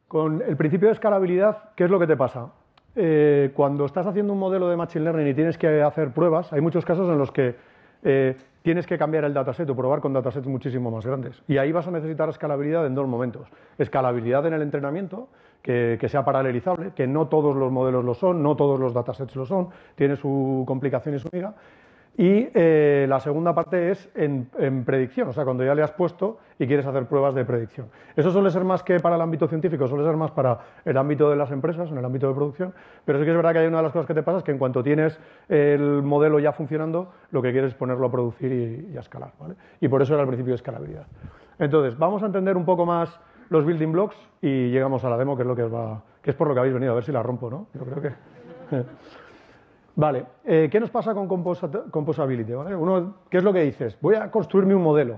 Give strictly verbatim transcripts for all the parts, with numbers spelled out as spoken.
Con el principio de escalabilidad, ¿qué es lo que te pasa? Eh, cuando estás haciendo un modelo de Machine Learning y tienes que hacer pruebas, hay muchos casos en los que eh, tienes que cambiar el dataset o probar con datasets muchísimo más grandes. Y ahí vas a necesitar escalabilidad en dos momentos. Escalabilidad en el entrenamiento, que, que sea paralelizable, que no todos los modelos lo son, no todos los datasets lo son, tiene su complicación y su miga. Y eh, la segunda parte es en, en predicción, o sea, cuando ya le has puesto y quieres hacer pruebas de predicción. Eso suele ser más que para el ámbito científico, suele ser más para el ámbito de las empresas, en el ámbito de producción, pero sí que es verdad que hay una de las cosas que te pasa es que en cuanto tienes el modelo ya funcionando, lo que quieres es ponerlo a producir y, y a escalar, ¿vale? Y por eso era el principio de escalabilidad. Entonces, vamos a entender un poco más los building blocks y llegamos a la demo, que es, lo que, os va, que es por lo que habéis venido, a ver si la rompo, ¿no? Yo creo que... Vale, eh, ¿qué nos pasa con composability? ¿Vale? Uno, ¿qué es lo que dices? Voy a construirme un modelo.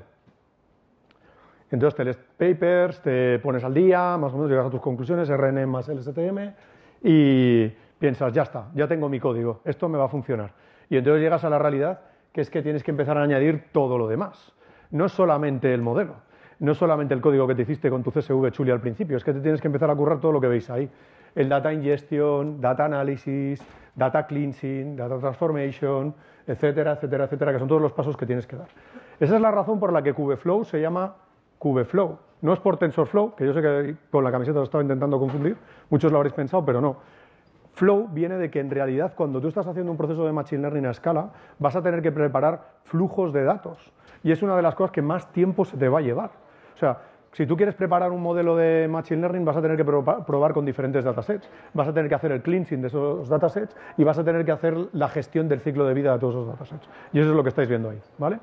Entonces te lees papers, te pones al día, más o menos llegas a tus conclusiones, R N más L S T M, y piensas, ya está, ya tengo mi código, esto me va a funcionar. Y entonces llegas a la realidad, que es que tienes que empezar a añadir todo lo demás. No solamente el modelo, no solamente el código que te hiciste con tu C S V chuli al principio, es que te tienes que empezar a currar todo lo que veis ahí. El data ingestion, data analysis, data cleansing, data transformation, etcétera, etcétera, etcétera, que son todos los pasos que tienes que dar. Esa es la razón por la que Kubeflow se llama Kubeflow. No es por TensorFlow, que yo sé que con la camiseta lo estaba intentando confundir, muchos lo habréis pensado, pero no. Flow viene de que en realidad cuando tú estás haciendo un proceso de Machine Learning a escala, vas a tener que preparar flujos de datos. Y es una de las cosas que más tiempo se te va a llevar. O sea, si tú quieres preparar un modelo de Machine Learning, vas a tener que probar con diferentes datasets, vas a tener que hacer el cleansing de esos datasets y vas a tener que hacer la gestión del ciclo de vida de todos esos datasets. Y eso es lo que estáis viendo ahí, ¿vale?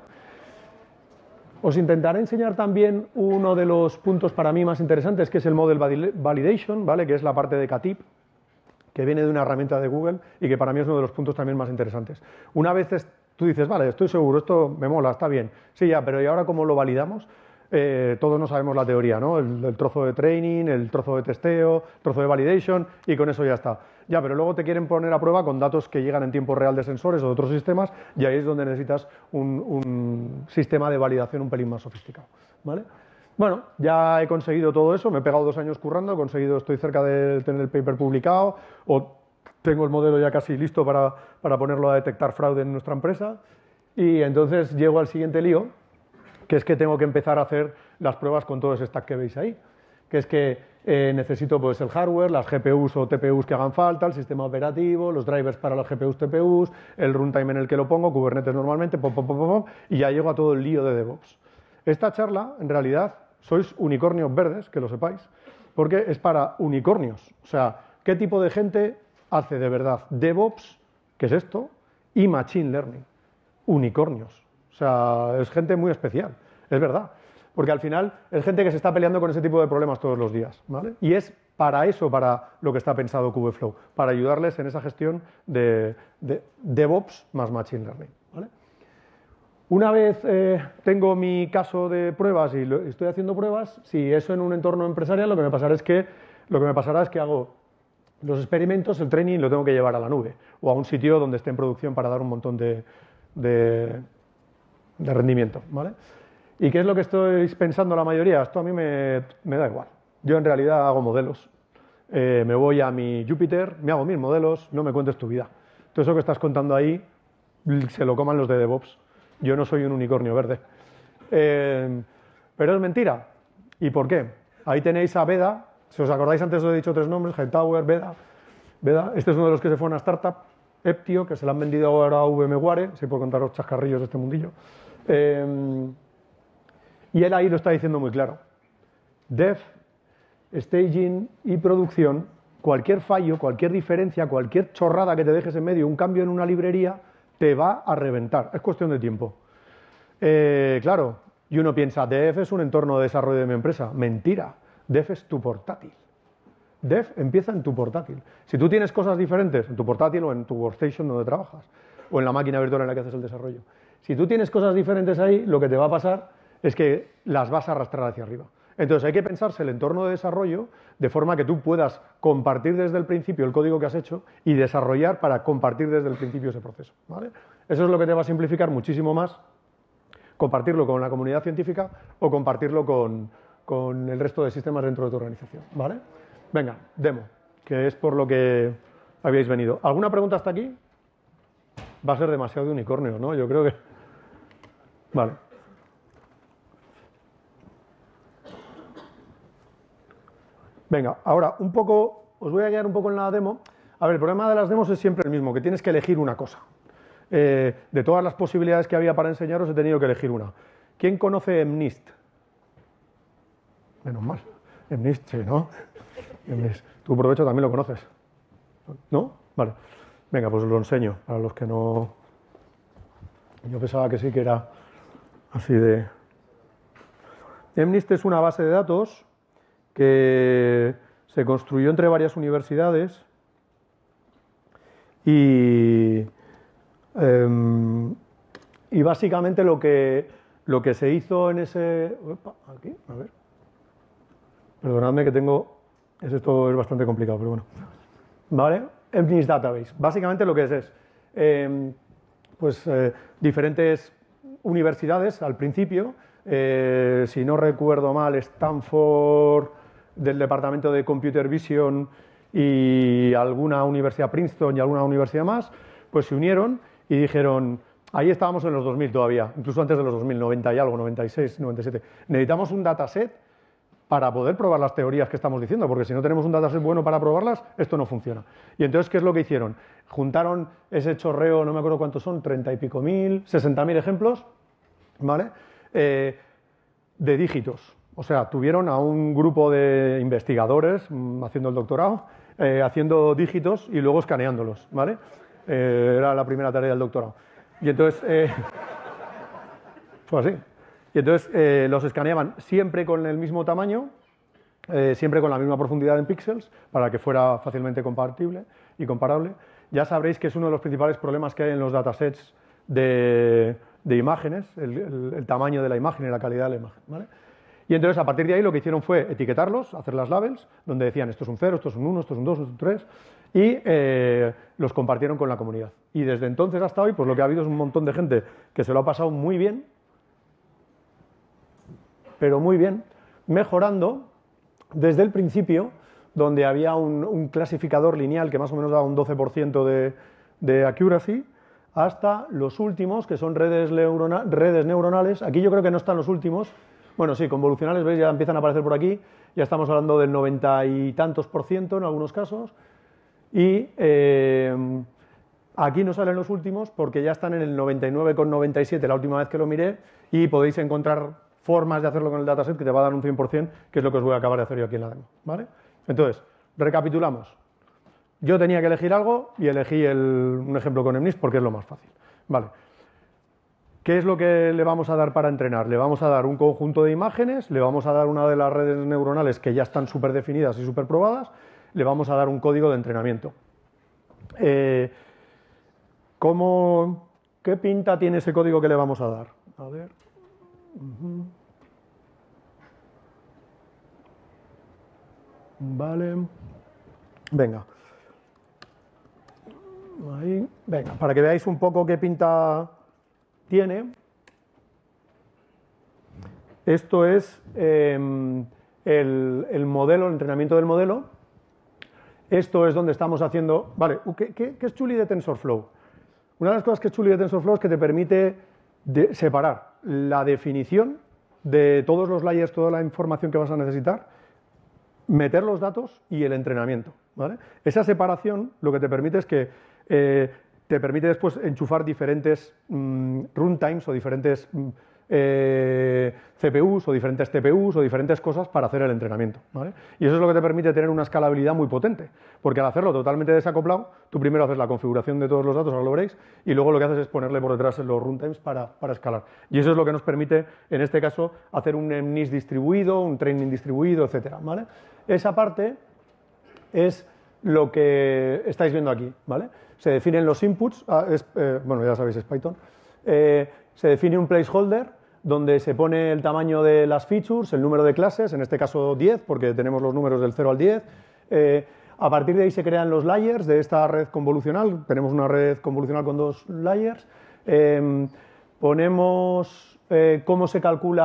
Os intentaré enseñar también uno de los puntos para mí más interesantes, que es el Model Validation, ¿vale? Que es la parte de C A T I P, que viene de una herramienta de Google y que para mí es uno de los puntos también más interesantes. Una vez tú dices, vale, estoy seguro, esto me mola, está bien. Sí, ya, pero ¿y ahora cómo lo validamos? Eh, todos no sabemos la teoría, ¿no? El, el trozo de training, el trozo de testeo, el trozo de validation y con eso ya está. Ya, pero luego te quieren poner a prueba con datos que llegan en tiempo real de sensores o de otros sistemas y ahí es donde necesitas un, un sistema de validación un pelín más sofisticado, ¿vale? Bueno, ya he conseguido todo eso, me he pegado dos años currando, he conseguido, estoy cerca de tener el paper publicado o tengo el modelo ya casi listo para, para ponerlo a detectar fraude en nuestra empresa y entonces llego al siguiente lío, que es que tengo que empezar a hacer las pruebas con todo ese stack que veis ahí, que es que eh, necesito pues, el hardware, las G P Us o T P Us que hagan falta, el sistema operativo, los drivers para las G P Us, T P Us, el runtime en el que lo pongo, Kubernetes normalmente, pom, pom, pom, pom, y ya llego a todo el lío de DevOps. Esta charla, en realidad, sois unicornios verdes, que lo sepáis, porque es para unicornios. O sea, ¿qué tipo de gente hace de verdad DevOps, que es esto, y Machine Learning? Unicornios. O sea, es gente muy especial, es verdad. Porque al final es gente que se está peleando con ese tipo de problemas todos los días, ¿vale? Y es para eso, para lo que está pensado Kubeflow, para ayudarles en esa gestión de, de DevOps más Machine Learning, ¿vale? Una vez eh, tengo mi caso de pruebas y lo, estoy haciendo pruebas, si eso en un entorno empresarial, lo que me pasará es que, lo que me pasará es que hago los experimentos, el training lo tengo que llevar a la nube o a un sitio donde esté en producción para dar un montón de, de, de rendimiento, ¿vale? ¿Y qué es lo que estáis pensando la mayoría? Esto a mí me, me da igual. Yo en realidad hago modelos. Eh, me voy a mi Jupyter, me hago mis modelos, no me cuentes tu vida. Todo eso que estás contando ahí se lo coman los de DevOps. Yo no soy un unicornio verde. Eh, pero es mentira. ¿Y por qué? Ahí tenéis a Veda. Si os acordáis, antes os he dicho tres nombres, Hightower, Veda. Veda. Este es uno de los que se fue a una startup, Eptio, que se la han vendido ahora a V M Ware, si por contaros chascarrillos de este mundillo. Eh, y él ahí lo está diciendo muy claro. Dev, staging y producción, cualquier fallo, cualquier diferencia, cualquier chorrada que te dejes en medio, un cambio en una librería, te va a reventar. Es cuestión de tiempo. Eh, claro, y uno piensa, Dev es un entorno de desarrollo de mi empresa. Mentira. Dev es tu portátil. Dev empieza en tu portátil. Si tú tienes cosas diferentes en tu portátil o en tu workstation donde trabajas, o en la máquina virtual en la que haces el desarrollo, si tú tienes cosas diferentes ahí, lo que te va a pasar es que las vas a arrastrar hacia arriba. Entonces hay que pensarse el entorno de desarrollo de forma que tú puedas compartir desde el principio el código que has hecho y desarrollar para compartir desde el principio ese proceso, ¿vale? Eso es lo que te va a simplificar muchísimo más compartirlo con la comunidad científica o compartirlo con, con el resto de sistemas dentro de tu organización, ¿vale? Venga, demo, que es por lo que habéis venido. ¿Alguna pregunta hasta aquí? Va a ser demasiado de unicornio, ¿no? Yo creo que... Vale. Venga, ahora un poco, os voy a guiar un poco en la demo. A ver, el problema de las demos es siempre el mismo, que tienes que elegir una cosa. Eh, de todas las posibilidades que había para enseñaros, he tenido que elegir una. ¿Quién conoce MNIST? Menos mal. MNIST, sí, ¿no? MNIST. Tú, provecho, también lo conoces. ¿No? Vale. Venga, pues os lo enseño, para los que no... Yo pensaba que sí que era así de... MNIST es una base de datos que se construyó entre varias universidades y, eh, y básicamente lo que, lo que se hizo en ese... Opa, aquí, a ver. Perdonadme que tengo... Es esto es bastante complicado, pero bueno. ¿Vale? MNIST Database. Básicamente lo que es es... Eh, pues eh, diferentes universidades al principio, eh, si no recuerdo mal, Stanford, del departamento de Computer Vision y alguna universidad Princeton y alguna universidad más, pues se unieron y dijeron, ahí estábamos en los dos mil todavía, incluso antes de los dos mil, noventa y algo, noventa y seis, noventa y siete, necesitamos un dataset para poder probar las teorías que estamos diciendo, porque si no tenemos un dataset bueno para probarlas, esto no funciona. Y entonces, ¿qué es lo que hicieron? Juntaron ese chorreo, no me acuerdo cuántos son, treinta y pico mil, sesenta mil ejemplos, ¿vale? Eh, de dígitos. O sea, tuvieron a un grupo de investigadores mmm, haciendo el doctorado, eh, haciendo dígitos y luego escaneándolos, ¿vale? Eh, era la primera tarea del doctorado. Y entonces, eh, fue así. Y entonces eh, los escaneaban siempre con el mismo tamaño, eh, siempre con la misma profundidad en píxeles, para que fuera fácilmente compatible y comparable. Ya sabréis que es uno de los principales problemas que hay en los datasets de, de imágenes, el, el, el tamaño de la imagen y la calidad de la imagen, ¿vale? Y entonces a partir de ahí lo que hicieron fue etiquetarlos, hacer las labels, donde decían esto es un cero, esto es un uno, esto es un dos, esto es un tres, y eh, los compartieron con la comunidad. Y desde entonces hasta hoy, pues lo que ha habido es un montón de gente que se lo ha pasado muy bien, pero muy bien, mejorando desde el principio, donde había un, un clasificador lineal que más o menos daba un doce por ciento de, de accuracy, hasta los últimos, que son redes, neurona, redes neuronales. Aquí yo creo que no están los últimos. Bueno, sí, convolucionales, veis, ya empiezan a aparecer por aquí. Ya estamos hablando del noventa y tantos por ciento en algunos casos. Y eh, aquí no salen los últimos porque ya están en el noventa y nueve coma noventa y siete la última vez que lo miré, y podéis encontrar formas de hacerlo con el dataset que te va a dar un cien por cien, que es lo que os voy a acabar de hacer yo aquí en la demo, ¿vale? Entonces, recapitulamos. Yo tenía que elegir algo y elegí el, un ejemplo con MNIST porque es lo más fácil, ¿vale? ¿Qué es lo que le vamos a dar para entrenar? Le vamos a dar un conjunto de imágenes, le vamos a dar una de las redes neuronales que ya están súper definidas y súper probadas, le vamos a dar un código de entrenamiento. Eh, ¿cómo, ¿Qué pinta tiene ese código que le vamos a dar? A ver... Uh-huh. Vale. Venga. Ahí. Venga, para que veáis un poco qué pinta tiene. Esto es eh, el, el modelo, el entrenamiento del modelo. Esto es donde estamos haciendo... Vale, ¿qué, qué, qué es chuli de TensorFlow? Una de las cosas que es chuli de TensorFlow es que te permite de separar la definición de todos los layers, toda la información que vas a necesitar, meter los datos y el entrenamiento, ¿vale? Esa separación lo que te permite es que eh, te permite después enchufar diferentes mmm, runtimes o diferentes mmm, eh, C P Us o diferentes T P Us o diferentes cosas para hacer el entrenamiento, ¿vale? Y eso es lo que te permite tener una escalabilidad muy potente, porque al hacerlo totalmente desacoplado, tú primero haces la configuración de todos los datos, ahora lo veréis, y luego lo que haces es ponerle por detrás los runtimes para, para escalar. Y eso es lo que nos permite, en este caso, hacer un MNIST distribuido, un training distribuido, etcétera, ¿vale? Esa parte es lo que estáis viendo aquí, ¿vale? Se definen los inputs, ah, es, eh, bueno, ya sabéis, es Python, eh, se define un placeholder donde se pone el tamaño de las features, el número de clases, en este caso diez, porque tenemos los números del cero al diez. Eh, a partir de ahí se crean los layers de esta red convolucional, tenemos una red convolucional con dos layers. Eh, ponemos eh, cómo se calcula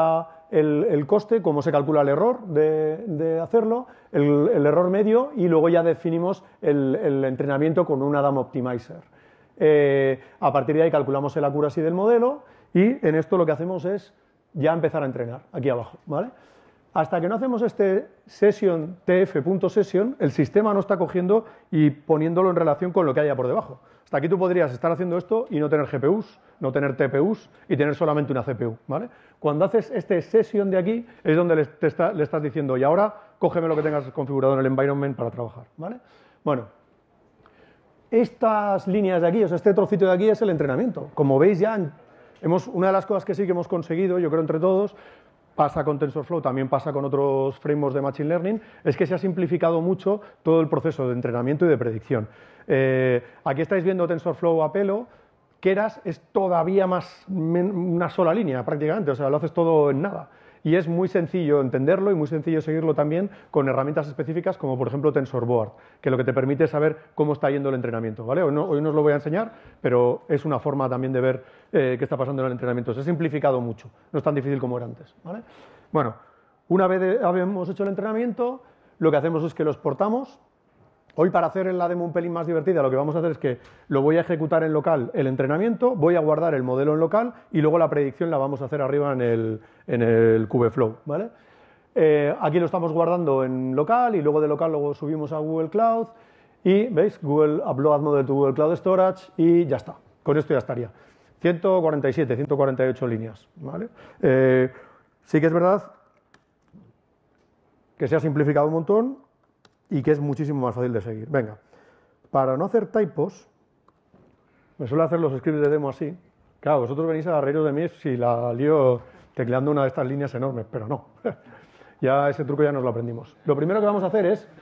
el, el coste, cómo se calcula el error de, de hacerlo, el, el error medio, y luego ya definimos el, el entrenamiento con un Adam Optimizer. Eh, a partir de ahí calculamos el accuracy del modelo y en esto lo que hacemos es ya empezar a entrenar, aquí abajo, ¿vale? Hasta que no hacemos este session tf.session, el sistema no está cogiendo y poniéndolo en relación con lo que haya por debajo. Hasta aquí tú podrías estar haciendo esto y no tener G P Us, no tener T P Us y tener solamente una C P U, ¿vale? Cuando haces este session de aquí es donde le, te está, le estás diciendo, y ahora cógeme lo que tengas configurado en el environment para trabajar, ¿vale? Bueno, estas líneas de aquí, o sea, este trocito de aquí es el entrenamiento. Como veis ya, hemos, una de las cosas que sí que hemos conseguido, yo creo entre todos, pasa con TensorFlow, también pasa con otros frameworks de Machine Learning, es que se ha simplificado mucho todo el proceso de entrenamiento y de predicción. Eh, aquí estáis viendo TensorFlow a pelo, Keras es todavía más una sola línea prácticamente, o sea, lo haces todo en nada. Y es muy sencillo entenderlo y muy sencillo seguirlo también con herramientas específicas como por ejemplo TensorBoard, que lo que te permite es saber cómo está yendo el entrenamiento, ¿vale? Hoy no, hoy no os lo voy a enseñar, pero es una forma también de ver eh, qué está pasando en el entrenamiento. Se ha simplificado mucho, no es tan difícil como era antes, ¿vale? Bueno, una vez de, habíamos hecho el entrenamiento, lo que hacemos es que lo exportamos. Hoy, para hacer la demo un pelín más divertida, lo que vamos a hacer es que lo voy a ejecutar en local el entrenamiento, voy a guardar el modelo en local y luego la predicción la vamos a hacer arriba en el, en el Kubeflow, ¿vale? Eh, aquí lo estamos guardando en local y luego de local luego subimos a Google Cloud y, ¿veis? Google Upload Model to Google Cloud Storage y ya está. Con esto ya estaría. ciento cuarenta y siete, ciento cuarenta y ocho líneas, ¿vale? Eh, sí que es verdad que se ha simplificado un montón y que es muchísimo más fácil de seguir. Venga, para no hacer typos, me suelo hacer los scripts de demo así. Claro, vosotros venís a reíros de mí si la lío tecleando una de estas líneas enormes, pero no. Ya ese truco ya nos lo aprendimos. Lo primero que vamos a hacer es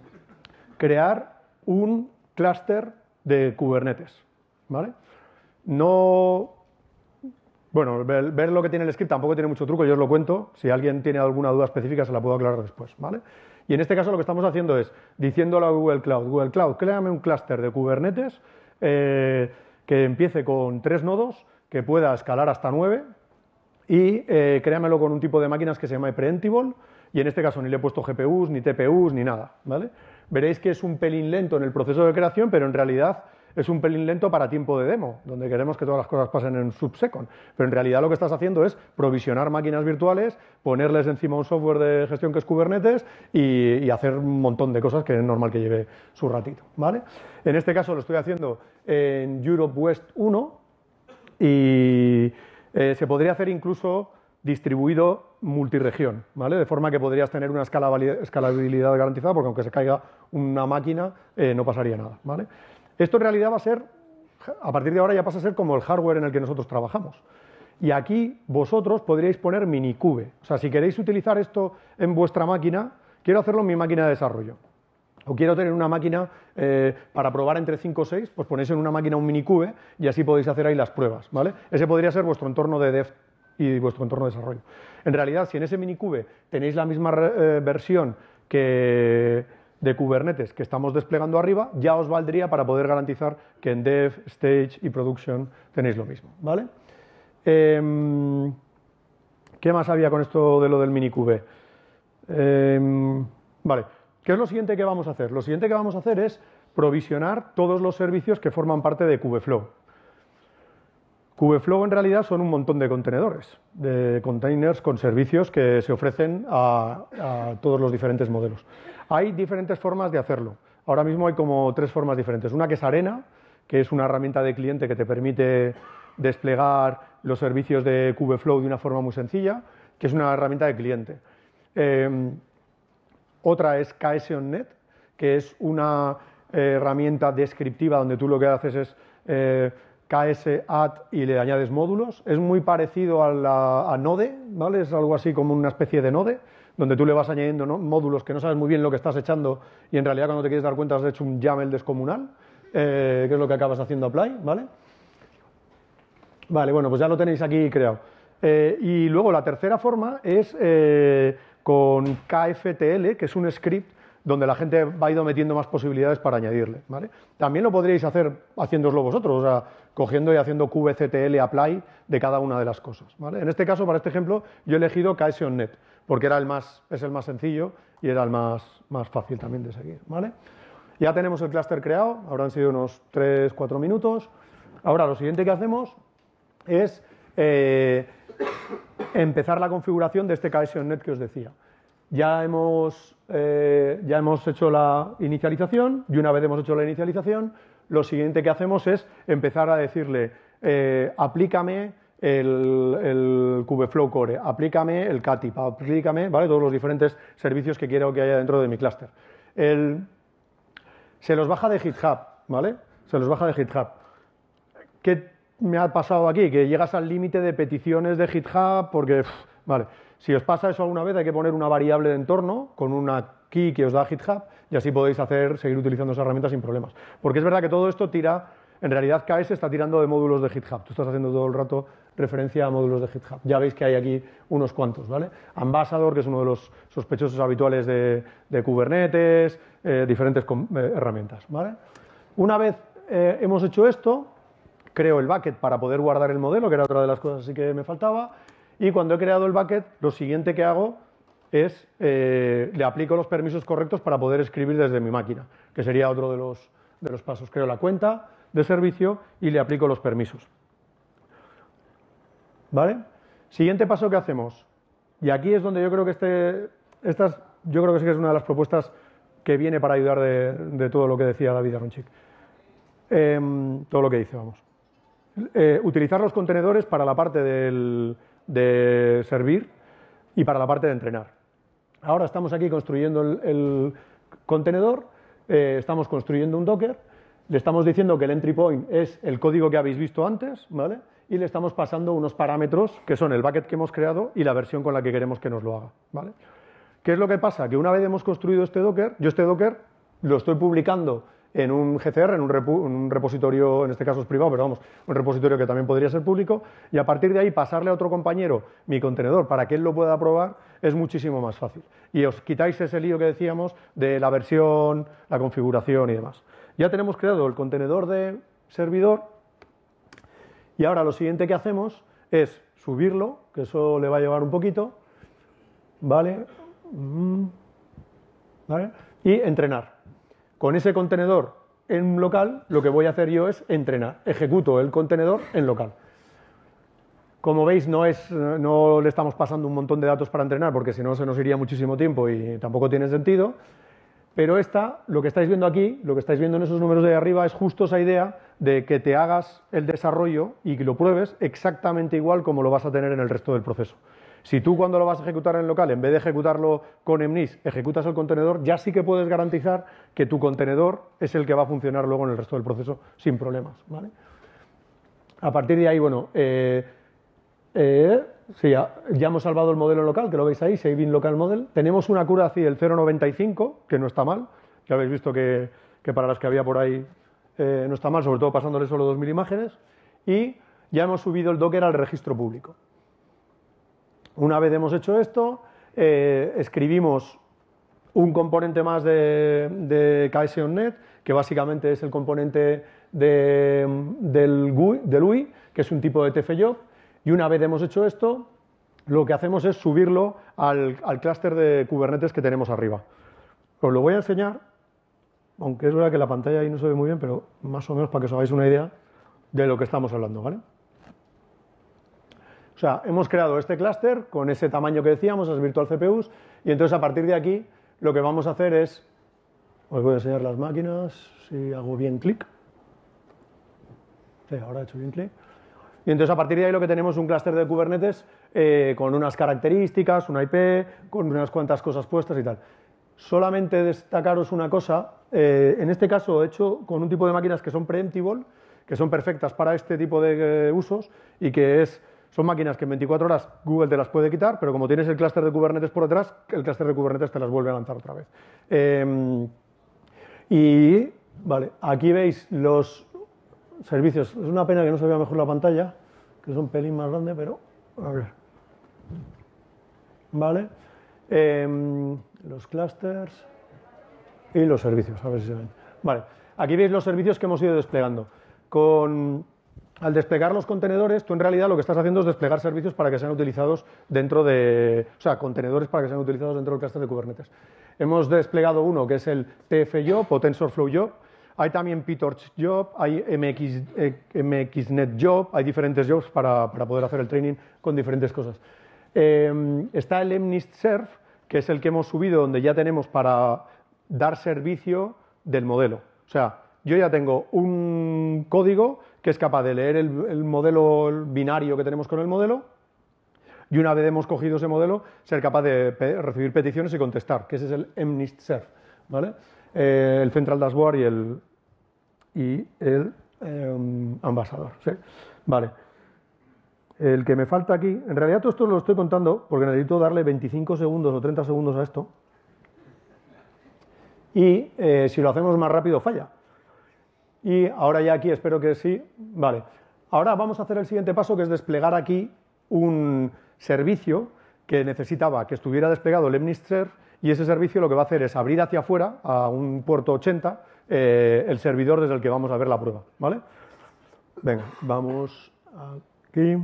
crear un clúster de Kubernetes, ¿vale? No... Bueno, ver, ver lo que tiene el script tampoco tiene mucho truco, yo os lo cuento. Si alguien tiene alguna duda específica se la puedo aclarar después, ¿vale? Y en este caso lo que estamos haciendo es, diciéndole a Google Cloud, Google Cloud, créame un clúster de Kubernetes eh, que empiece con tres nodos, que pueda escalar hasta nueve y eh, créamelo con un tipo de máquinas que se llama preemptible y en este caso ni le he puesto G P Us, ni T P Us, ni nada, ¿vale? Veréis que es un pelín lento en el proceso de creación, pero en realidad es un pelín lento para tiempo de demo, donde queremos que todas las cosas pasen en subsecond. Pero en realidad lo que estás haciendo es provisionar máquinas virtuales, ponerles encima un software de gestión que es Kubernetes y, y hacer un montón de cosas que es normal que lleve su ratito, ¿vale? En este caso lo estoy haciendo en Europe West uno y eh, se podría hacer incluso distribuido multiregión, ¿vale? De forma que podrías tener una escalabilidad garantizada, porque aunque se caiga una máquina eh, no pasaría nada, ¿vale? Esto en realidad va a ser, a partir de ahora ya pasa a ser como el hardware en el que nosotros trabajamos. Y aquí vosotros podríais poner minikube. O sea, si queréis utilizar esto en vuestra máquina, quiero hacerlo en mi máquina de desarrollo. O quiero tener una máquina eh, para probar entre cinco o seis, pues ponéis en una máquina un minikube y así podéis hacer ahí las pruebas, ¿vale? Ese podría ser vuestro entorno de dev y vuestro entorno de desarrollo. En realidad, si en ese minikube tenéis la misma eh, versión que de Kubernetes que estamos desplegando arriba, ya os valdría para poder garantizar que en Dev, Stage y Production tenéis lo mismo, ¿vale? Eh, ¿Qué más había con esto de lo del minikube? Eh, vale, ¿qué es lo siguiente que vamos a hacer? Lo siguiente que vamos a hacer es provisionar todos los servicios que forman parte de Kubeflow. Kubeflow en realidad son un montón de contenedores, de containers con servicios que se ofrecen a, a todos los diferentes modelos. Hay diferentes formas de hacerlo. Ahora mismo hay como tres formas diferentes. Una que es Arena, que es una herramienta de cliente que te permite desplegar los servicios de Kubeflow de una forma muy sencilla, que es una herramienta de cliente. Eh, otra es K S on Net, que es una eh, herramienta descriptiva donde tú lo que haces es eh, K S add y le añades módulos. Es muy parecido a, la, a Node, ¿vale? Es algo así como una especie de Node, donde tú le vas añadiendo, ¿no?, módulos que no sabes muy bien lo que estás echando y en realidad cuando te quieres dar cuenta has hecho un YAML descomunal, eh, que es lo que acabas haciendo apply, ¿vale? Vale, bueno, pues ya lo tenéis aquí creado. Eh, y luego la tercera forma es eh, con K F T L, que es un script donde la gente va ido metiendo más posibilidades para añadirle, ¿vale? También lo podríais hacer haciéndoslo vosotros, o sea, cogiendo y haciendo kubectl apply de cada una de las cosas, ¿vale? En este caso, para este ejemplo, yo he elegido K S O N net, porque era el más, es el más sencillo y era el más, más fácil también de seguir, ¿vale? Ya tenemos el clúster creado, habrán sido unos tres cuatro minutos. Ahora, lo siguiente que hacemos es eh, empezar la configuración de este K S O N net que os decía. Ya hemos, eh, ya hemos hecho la inicialización y una vez hemos hecho la inicialización, lo siguiente que hacemos es empezar a decirle eh, aplícame el, el Kubeflow Core, aplícame el K-tip, aplícame, ¿vale? Todos los diferentes servicios que quiero que haya dentro de mi clúster. El, se los baja de GitHub, ¿vale? Se los baja de GitHub. ¿Qué me ha pasado aquí? Que llegas al límite de peticiones de GitHub porque, pff, vale, si os pasa eso alguna vez hay que poner una variable de entorno con una key que os da GitHub y así podéis hacer, seguir utilizando esa herramienta sin problemas. Porque es verdad que todo esto tira, en realidad K S está tirando de módulos de GitHub. Tú estás haciendo todo el rato referencia a módulos de GitHub. Ya veis que hay aquí unos cuantos, ¿vale? Ambassador, que es uno de los sospechosos habituales de, de Kubernetes, eh, diferentes eh, herramientas, ¿vale? Una vez eh, hemos hecho esto, creo el bucket para poder guardar el modelo, que era otra de las cosas así que me faltaba, y cuando he creado el bucket, lo siguiente que hago es, eh, le aplico los permisos correctos para poder escribir desde mi máquina, que sería otro de los, de los pasos. Creo la cuenta de servicio y le aplico los permisos. ¿Vale? Siguiente paso que hacemos, y aquí es donde yo creo que este, estas, yo creo que sí que es una de las propuestas que viene para ayudar de, de todo lo que decía David Aronchik. Eh, todo lo que dice, vamos. Eh, utilizar los contenedores para la parte del, de servir y para la parte de entrenar. Ahora estamos aquí construyendo el, el contenedor, eh, estamos construyendo un Docker, le estamos diciendo que el entry point es el código que habéis visto antes, ¿vale? Y le estamos pasando unos parámetros que son el bucket que hemos creado y la versión con la que queremos que nos lo haga, ¿vale? ¿Qué es lo que pasa? Que una vez hemos construido este Docker, yo este Docker lo estoy publicando en un G C R, en un, repo, un repositorio, en este caso es privado, pero vamos, un repositorio que también podría ser público, y a partir de ahí pasarle a otro compañero mi contenedor para que él lo pueda probar es muchísimo más fácil. Y os quitáis ese lío que decíamos de la versión, la configuración y demás. Ya tenemos creado el contenedor de servidor y ahora lo siguiente que hacemos es subirlo, que eso le va a llevar un poquito, ¿vale? ¿Vale? Y entrenar. Con ese contenedor en local, lo que voy a hacer yo es entrenar. Ejecuto el contenedor en local. Como veis, no, es, no le estamos pasando un montón de datos para entrenar, porque si no se nos iría muchísimo tiempo y tampoco tiene sentido. Pero esta, lo que estáis viendo aquí, lo que estáis viendo en esos números de ahí arriba, es justo esa idea de que te hagas el desarrollo y que lo pruebes exactamente igual como lo vas a tener en el resto del proceso. Si tú cuando lo vas a ejecutar en local, en vez de ejecutarlo con Emnis, ejecutas el contenedor, ya sí que puedes garantizar que tu contenedor es el que va a funcionar luego en el resto del proceso sin problemas, ¿vale? A partir de ahí, bueno, eh, eh, sí, ya, ya hemos salvado el modelo local, que lo veis ahí, Saving Local Model. Tenemos una accuracy del cero coma noventa y cinco, que no está mal. Ya habéis visto que, que para las que había por ahí eh, no está mal, sobre todo pasándole solo dos mil imágenes. Y ya hemos subido el Docker al registro público. Una vez hemos hecho esto, eh, escribimos un componente más de, de K S O N net, que básicamente es el componente de, del, GUI, del U I, que es un tipo de T F job, y una vez hemos hecho esto, lo que hacemos es subirlo al, al clúster de Kubernetes que tenemos arriba. Os lo voy a enseñar, aunque es verdad que la pantalla ahí no se ve muy bien, pero más o menos para que os hagáis una idea de lo que estamos hablando, ¿vale? O sea, hemos creado este clúster con ese tamaño que decíamos, las virtual C P Us, y entonces a partir de aquí lo que vamos a hacer es, os voy a enseñar las máquinas, si hago bien clic. Sí, ahora he hecho bien clic. Y entonces a partir de ahí lo que tenemos es un clúster de Kubernetes eh, con unas características, una I P, con unas cuantas cosas puestas y tal. Solamente destacaros una cosa, eh, en este caso he hecho con un tipo de máquinas que son preemptible, que son perfectas para este tipo de eh, usos y que es... Son máquinas que en veinticuatro horas Google te las puede quitar, pero como tienes el clúster de Kubernetes por detrás, el clúster de Kubernetes te las vuelve a lanzar otra vez. Eh, y, vale, aquí veis los servicios. Es una pena que no se vea mejor la pantalla, que es un pelín más grande, pero a ver. Vale. Eh, los clústeres. y los servicios, a ver si se ven. Vale, aquí veis los servicios que hemos ido desplegando. Con, al desplegar los contenedores, tú en realidad lo que estás haciendo es desplegar servicios para que sean utilizados dentro de, o sea, contenedores para que sean utilizados dentro del clúster de Kubernetes. Hemos desplegado uno que es el T F Job o TensorFlow Job. Hay también PyTorch Job, hay M X, eh, M X Net Job, hay diferentes jobs para, para poder hacer el training con diferentes cosas. Eh, está el MNIST-Serv, que es el que hemos subido, donde ya tenemos para dar servicio del modelo. O sea, yo ya tengo un código que es capaz de leer el, el modelo el binario que tenemos con el modelo, y una vez hemos cogido ese modelo, ser capaz de pe recibir peticiones y contestar, que ese es el MNIST-Serv, ¿vale? Eh, el Central Dashboard y el, y el eh, Ambassador, ¿sí? Vale. El que me falta aquí, en realidad todo esto lo estoy contando porque necesito darle veinticinco segundos o treinta segundos a esto, y eh, si lo hacemos más rápido falla. Y ahora ya aquí espero que sí. Vale. Ahora vamos a hacer el siguiente paso, que es desplegar aquí un servicio que necesitaba que estuviera desplegado el MNIST-Serv, y ese servicio lo que va a hacer es abrir hacia afuera, a un puerto ochenta, eh, el servidor desde el que vamos a ver la prueba, ¿vale? Venga, vamos aquí.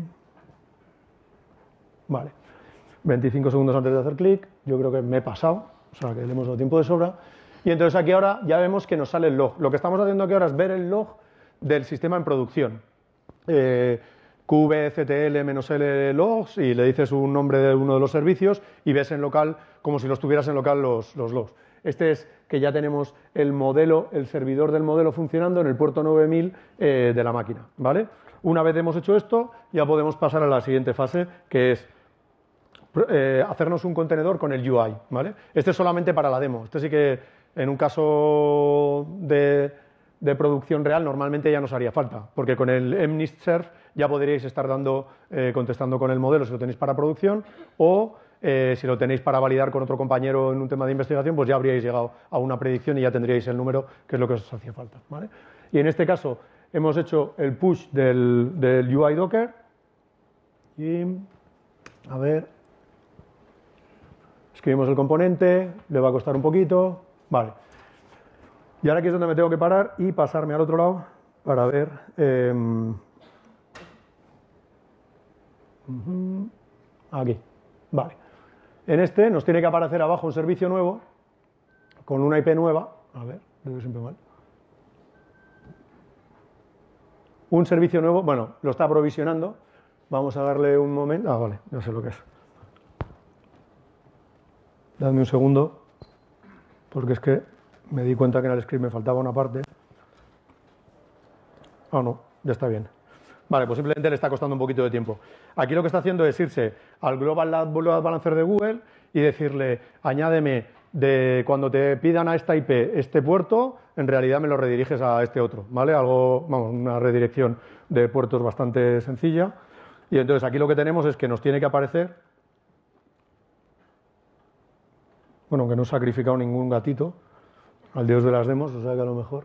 Vale. veinticinco segundos antes de hacer clic, yo creo que me he pasado, o sea que le hemos dado tiempo de sobra. Y entonces aquí ahora ya vemos que nos sale el log. Lo que estamos haciendo aquí ahora es ver el log del sistema en producción. Eh, kubectl-l logs, y le dices un nombre de uno de los servicios y ves en local, como si los tuvieras en local, los, los logs. Este es que ya tenemos el modelo, el servidor del modelo funcionando en el puerto nueve mil eh, de la máquina, ¿vale? Una vez hemos hecho esto, ya podemos pasar a la siguiente fase, que es eh, hacernos un contenedor con el U I, ¿vale? Este es solamente para la demo. Este sí que en un caso de, de producción real normalmente ya nos haría falta, porque con el MNIST-Serv ya podríais estar dando, eh, contestando con el modelo si lo tenéis para producción, o eh, si lo tenéis para validar con otro compañero en un tema de investigación, pues ya habríais llegado a una predicción y ya tendríais el número, que es lo que os hacía falta, ¿vale? Y en este caso hemos hecho el push del, del U I Docker y, a ver, escribimos el componente, le va a costar un poquito, vale. Y ahora aquí es donde me tengo que parar y pasarme al otro lado para ver... Eh, aquí, vale. En este nos tiene que aparecer abajo un servicio nuevo con una I P nueva. A ver, lo siempre mal. Un servicio nuevo, bueno, lo está provisionando. Vamos a darle un momento. Ah, vale, ya sé lo que es. Dadme un segundo, porque es que me di cuenta que en el script me faltaba una parte. Ah, no, ya está bien. Vale, pues simplemente le está costando un poquito de tiempo. Aquí lo que está haciendo es irse al Global Load Balancer de Google y decirle, añádeme de cuando te pidan a esta I P este puerto, en realidad me lo rediriges a este otro, ¿vale? Algo, vamos, una redirección de puertos bastante sencilla. Y entonces aquí lo que tenemos es que nos tiene que aparecer, bueno, que no he sacrificado ningún gatito al dios de las demos, o sea que a lo mejor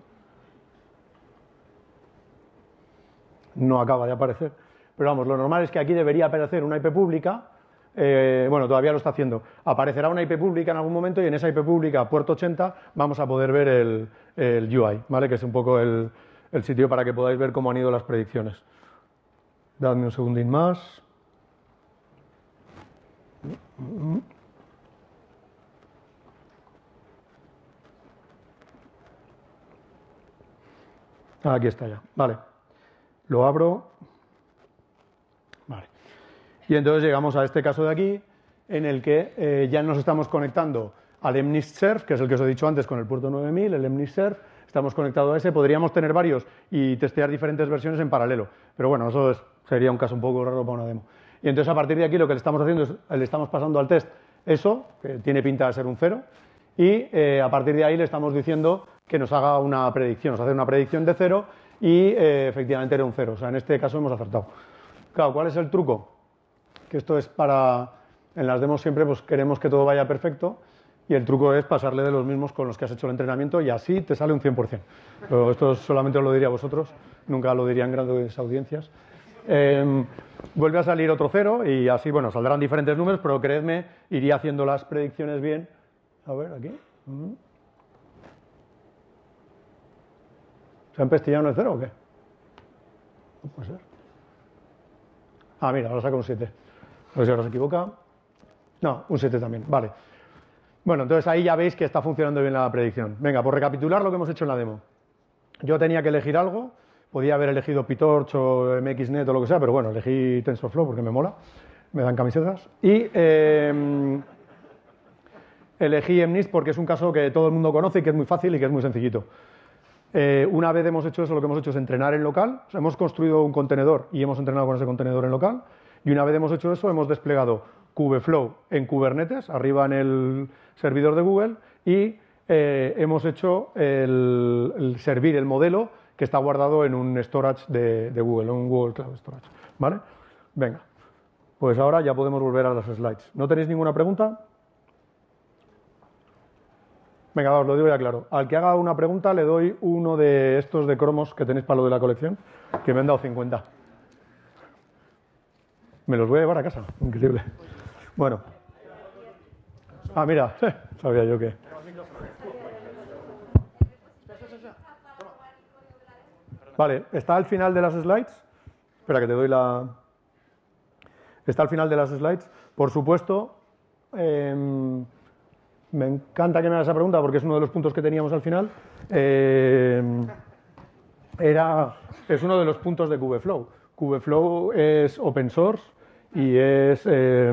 no acaba de aparecer. Pero vamos, lo normal es que aquí debería aparecer una I P pública, eh, bueno, todavía lo está haciendo. Aparecerá una I P pública en algún momento y en esa I P pública, puerto ochenta, vamos a poder ver el, el U I, ¿vale? Que es un poco el, el sitio para que podáis ver cómo han ido las predicciones. Dadme un segundín más. Aquí está ya, vale. Lo abro. Vale. Y entonces llegamos a este caso de aquí, en el que eh, ya nos estamos conectando al MNIST-Serv, que es el que os he dicho antes con el puerto nueve mil, el MNIST-Serv. Estamos conectados a ese. Podríamos tener varios y testear diferentes versiones en paralelo. Pero bueno, eso es, sería un caso un poco raro para una demo. Y entonces a partir de aquí lo que le estamos haciendo es, le estamos pasando al test eso, que tiene pinta de ser un cero, y eh, a partir de ahí le estamos diciendo que nos haga una predicción, nos hace una predicción de cero y eh, efectivamente era un cero. O sea, en este caso hemos acertado. Claro, ¿cuál es el truco? Que esto es para... En las demos siempre pues queremos que todo vaya perfecto y el truco es pasarle de los mismos con los que has hecho el entrenamiento y así te sale un cien por cien. Pero esto solamente os lo diría a vosotros, nunca lo dirían grandes audiencias. Eh, vuelve a salir otro cero y así, bueno, saldrán diferentes números, pero creedme, iría haciendo las predicciones bien. A ver, aquí. ¿Se ha empestillado en el cero o qué? No puede ser. Ah, mira, ahora saca un siete. A ver si ahora se equivoca. No, un siete también, vale. Bueno, entonces ahí ya veis que está funcionando bien la predicción. Venga, por recapitular lo que hemos hecho en la demo. Yo tenía que elegir algo, podía haber elegido PyTorch o M X Net o lo que sea, pero bueno, elegí TensorFlow porque me mola, me dan camisetas. Y eh, elegí MNIST porque es un caso que todo el mundo conoce y que es muy fácil y que es muy sencillito. Eh, una vez hemos hecho eso, lo que hemos hecho es entrenar en local. O sea, hemos construido un contenedor y hemos entrenado con ese contenedor en local. Y una vez hemos hecho eso, hemos desplegado Kubeflow en Kubernetes, arriba en el servidor de Google, y eh, hemos hecho el, el servir el modelo que está guardado en un storage de, de Google, en un Google Cloud Storage. ¿Vale? Venga, pues ahora ya podemos volver a las slides. ¿No tenéis ninguna pregunta? Venga, os lo digo ya claro. Al que haga una pregunta le doy uno de estos de cromos que tenéis para lo de la colección, que me han dado cincuenta. Me los voy a llevar a casa. Increíble. Bueno. Ah, mira. Sabía yo que... Vale, está al final de las slides. Espera que te doy la... Está al final de las slides. Por supuesto... Eh... Me encanta que me hagas esa pregunta porque es uno de los puntos que teníamos al final. Eh, era, es uno de los puntos de Kubeflow. Kubeflow es open source y es, eh,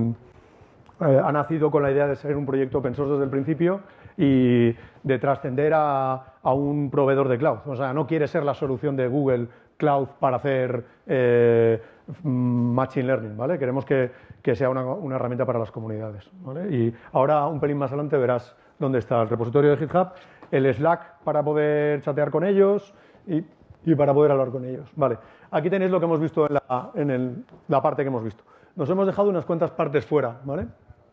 eh, ha nacido con la idea de ser un proyecto open source desde el principio y de trascender a, a un proveedor de cloud. O sea, no quiere ser la solución de Google Cloud para hacer eh, Machine Learning, ¿vale? Queremos que, que sea una, una herramienta para las comunidades, ¿vale? Y ahora, un pelín más adelante, verás dónde está el repositorio de GitHub, el Slack para poder chatear con ellos y, y para poder hablar con ellos, ¿vale? Aquí tenéis lo que hemos visto en, la, en el, la parte que hemos visto. Nos hemos dejado unas cuantas partes fuera, ¿vale?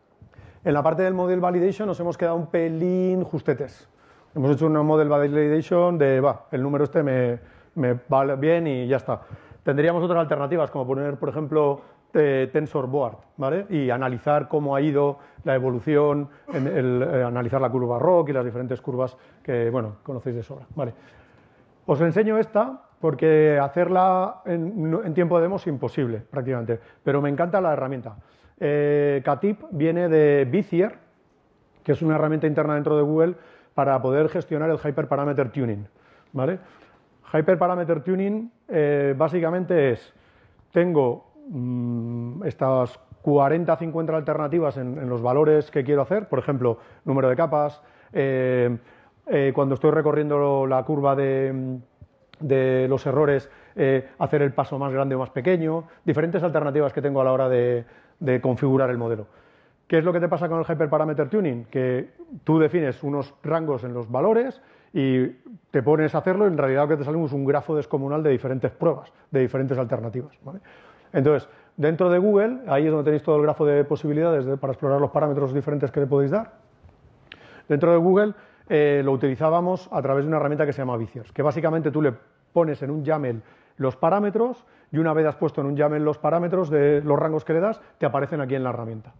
En la parte del Model Validation nos hemos quedado un pelín justetes. Hemos hecho una Model Validation de, va, el número este me, me va bien y ya está. Tendríamos otras alternativas, como poner, por ejemplo, eh, TensorBoard, ¿vale? Y analizar cómo ha ido la evolución, en el, eh, analizar la curva R O C y las diferentes curvas que, bueno, conocéis de sobra, ¿vale? Os enseño esta porque hacerla en, en tiempo de demo es imposible, prácticamente, pero me encanta la herramienta. Eh, Katip viene de Bezier, que es una herramienta interna dentro de Google para poder gestionar el Hyperparameter Tuning, ¿vale? Hyperparameter Tuning eh, básicamente es, tengo mmm, estas cuarenta a cincuenta alternativas en, en los valores que quiero hacer, por ejemplo, número de capas, eh, eh, cuando estoy recorriendo la curva de, de los errores, eh, hacer el paso más grande o más pequeño, diferentes alternativas que tengo a la hora de, de configurar el modelo. ¿Qué es lo que te pasa con el Hyperparameter Tuning? Que tú defines unos rangos en los valores y te pones a hacerlo y en realidad lo que te sale es un grafo descomunal de diferentes pruebas, de diferentes alternativas, ¿vale? Entonces, dentro de Google, ahí es donde tenéis todo el grafo de posibilidades de, para explorar los parámetros diferentes que le podéis dar. Dentro de Google eh, lo utilizábamos a través de una herramienta que se llama Bezier, que básicamente tú le pones en un YAML los parámetros y una vez has puesto en un YAML los parámetros de los rangos que le das, te aparecen aquí en la herramienta.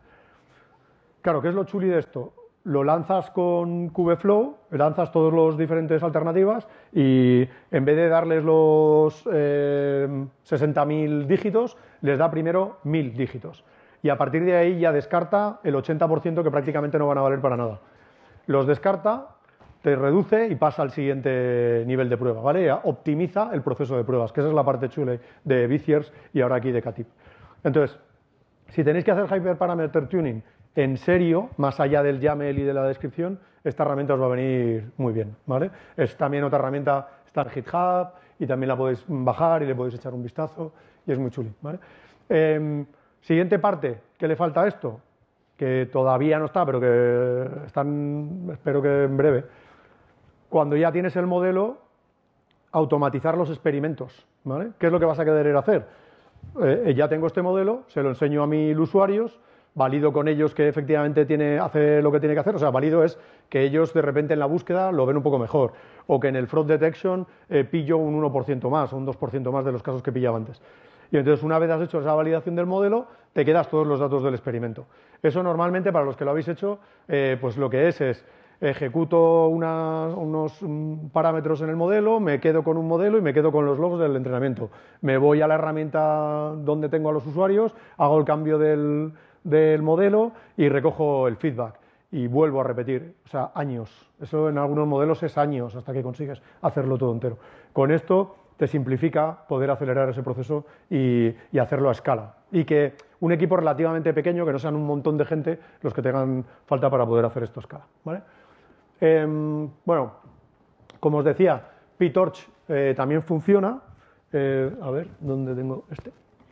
Claro, ¿qué es lo chuli de esto? Lo lanzas con Kubeflow, lanzas todas las diferentes alternativas y en vez de darles los eh, sesenta mil dígitos, les da primero mil dígitos. Y a partir de ahí ya descarta el ochenta por ciento que prácticamente no van a valer para nada. Los descarta, te reduce y pasa al siguiente nivel de prueba, ¿vale? Ya optimiza el proceso de pruebas, que esa es la parte chula de Bezier y ahora aquí de Katip. Entonces, si tenéis que hacer Hyperparameter Tuning en serio, más allá del YAML y de la descripción, esta herramienta os va a venir muy bien, ¿vale? Es también otra herramienta, está en GitHub y también la podéis bajar y le podéis echar un vistazo y es muy chuli, ¿vale? Eh, siguiente parte, ¿qué le falta a esto? Que todavía no está, pero que están, espero que en breve. Cuando ya tienes el modelo, automatizar los experimentos, ¿vale? ¿Qué es lo que vas a querer hacer? Eh, ya tengo este modelo, se lo enseño a mis usuarios, valido con ellos que efectivamente tiene, hace lo que tiene que hacer, o sea, valido es que ellos de repente en la búsqueda lo ven un poco mejor, o que en el fraud detection eh, pillo un uno por ciento más o un dos por ciento más de los casos que pillaba antes. Y entonces una vez has hecho esa validación del modelo, te quedas todos los datos del experimento. Eso normalmente para los que lo habéis hecho, eh, pues lo que es es ejecuto una- unos mm, parámetros en el modelo, me quedo con un modelo y me quedo con los logs del entrenamiento. Me voy a la herramienta donde tengo a los usuarios, hago el cambio del, del modelo y recojo el feedback y vuelvo a repetir, o sea, años. Eso en algunos modelos es años hasta que consigues hacerlo todo entero. Con esto te simplifica poder acelerar ese proceso y, y hacerlo a escala. Y que un equipo relativamente pequeño, que no sean un montón de gente los que tengan falta para poder hacer esto a escala, ¿vale? Eh, bueno, como os decía, PyTorch eh, también funciona. Eh, a ver, ¿dónde tengo este?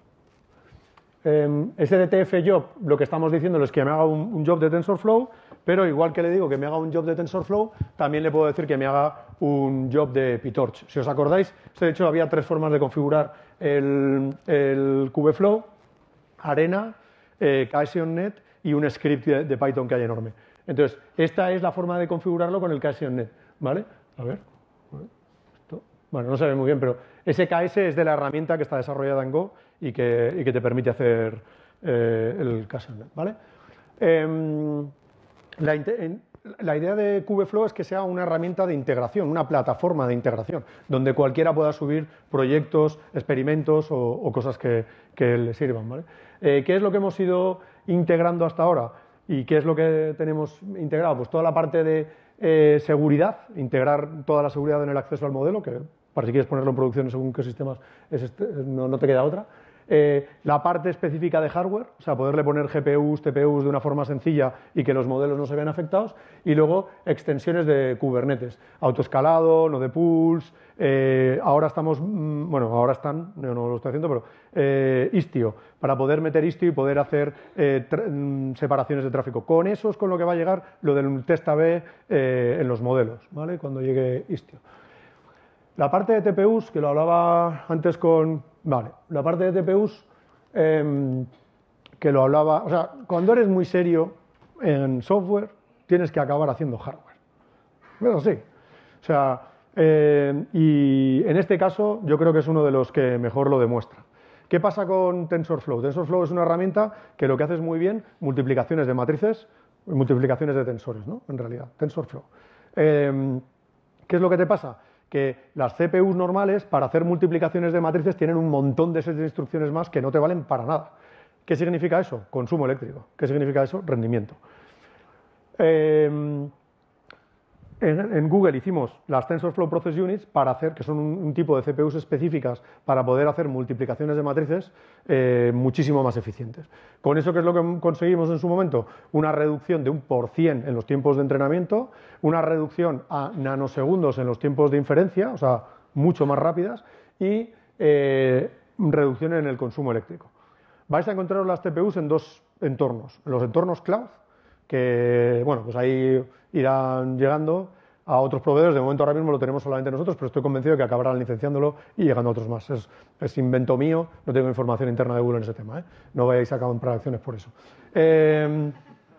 Eh, ese D T F job, lo que estamos diciendo es que me haga un, un job de TensorFlow, pero igual que le digo que me haga un job de TensorFlow, también le puedo decir que me haga un job de PyTorch. Si os acordáis, de hecho había tres formas de configurar el, el Kubeflow: Arena, eh, K S O N net y un script de, de Python que hay enorme. Entonces, esta es la forma de configurarlo con el K S O N net, ¿vale? A ver, esto, bueno, no se ve muy bien, pero ese K S es de la herramienta que está desarrollada en Go y que, y que te permite hacer eh, el K S O N net, ¿vale? Eh, la, en, la idea de Kubeflow es que sea una herramienta de integración, una plataforma de integración, donde cualquiera pueda subir proyectos, experimentos o, o cosas que, que le sirvan, ¿vale? Eh, ¿Qué es lo que hemos ido integrando hasta ahora? ¿Y qué es lo que tenemos integrado? Pues toda la parte de eh, seguridad, integrar toda la seguridad en el acceso al modelo, que para si quieres ponerlo en producción según qué sistemas es este, no, no te queda otra. Eh, la parte específica de hardware, o sea, poderle poner G P Us, T P Us de una forma sencilla y que los modelos no se vean afectados. Y luego extensiones de Kubernetes, autoescalado, node pools. Eh, ahora estamos, mmm, bueno, ahora están, yo no lo estoy haciendo, pero eh, Istio, para poder meter Istio y poder hacer eh, separaciones de tráfico. Con eso es con lo que va a llegar lo del test A B eh, en los modelos, ¿vale? Cuando llegue Istio. La parte de T P Us, que lo hablaba antes con... Vale, la parte de T P Us, eh, que lo hablaba... O sea, cuando eres muy serio en software, tienes que acabar haciendo hardware. Eso sí. O sea, eh, y en este caso yo creo que es uno de los que mejor lo demuestra. ¿Qué pasa con TensorFlow? TensorFlow es una herramienta que lo que hace es muy bien multiplicaciones de matrices, multiplicaciones de tensores, ¿no? En realidad, TensorFlow. Eh, ¿Qué es lo que te pasa? Que las C P Us normales, para hacer multiplicaciones de matrices, tienen un montón de sets de instrucciones más que no te valen para nada. ¿Qué significa eso? Consumo eléctrico. ¿Qué significa eso? Rendimiento. Eh, en, en Google hicimos las TensorFlow Process Units para hacer, que son un, un tipo de C P Us específicas para poder hacer multiplicaciones de matrices eh, muchísimo más eficientes. Con eso, ¿qué es lo que conseguimos en su momento? Una reducción de un por cien en los tiempos de entrenamiento, una reducción a nanosegundos en los tiempos de inferencia, o sea, mucho más rápidas, y eh, reducción en el consumo eléctrico. Vais a encontrar las T P Us en dos entornos. En los entornos cloud, que, bueno, pues ahí irán llegando a otros proveedores. De momento ahora mismo lo tenemos solamente nosotros, pero estoy convencido de que acabarán licenciándolo y llegando a otros más. Es, es invento mío, no tengo información interna de Google en ese tema, ¿eh? No vayáis a comprar acciones por eso. Eh,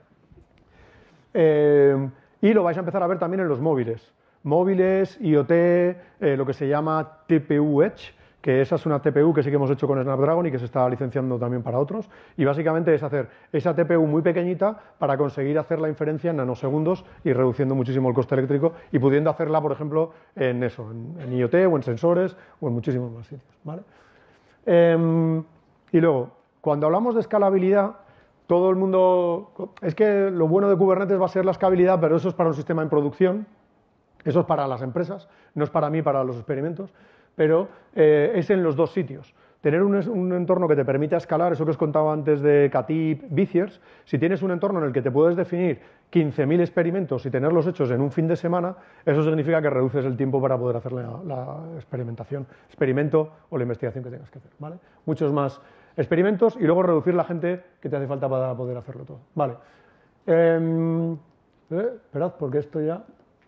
eh, y lo vais a empezar a ver también en los móviles. Móviles, IoT, eh, lo que se llama T P U Edge, que esa es una T P U que sí que hemos hecho con Snapdragon y que se está licenciando también para otros. Y básicamente es hacer esa T P U muy pequeñita para conseguir hacer la inferencia en nanosegundos y reduciendo muchísimo el coste eléctrico y pudiendo hacerla, por ejemplo, en eso, en, en IoT o en sensores o en muchísimos más sitios, ¿vale? Eh, y luego, cuando hablamos de escalabilidad, todo el mundo... Es que lo bueno de Kubernetes va a ser la escalabilidad, pero eso es para un sistema en producción, eso es para las empresas, no es para mí, para los experimentos, pero eh, es en los dos sitios. Tener un, un entorno que te permita escalar, eso que os contaba antes de Katib, Beziers, si tienes un entorno en el que te puedes definir quince mil experimentos y tenerlos hechos en un fin de semana, eso significa que reduces el tiempo para poder hacer la, la experimentación, experimento o la investigación que tengas que hacer, ¿vale? Muchos más experimentos y luego reducir la gente que te hace falta para poder hacerlo todo, ¿vale? Eh, eh, esperad, porque esto ya...